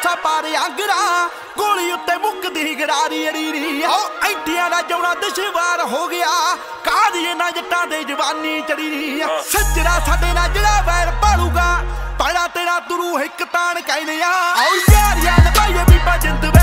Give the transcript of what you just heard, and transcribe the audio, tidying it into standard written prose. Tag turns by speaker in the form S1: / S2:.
S1: पासा पारे आंगरा गोली उत्ते मुकदी गरारी अड़ीरी ऐटियां दा जौना दुश्वार हो गया कादिए ना जट्टां दे जवानी चढ़ी सज्जरा साडे नाल जिहड़ा वैर पालूगा पैड़ा तेरा तुरू हिक तान कहने आ यारियां नभाइए बीबा जिंद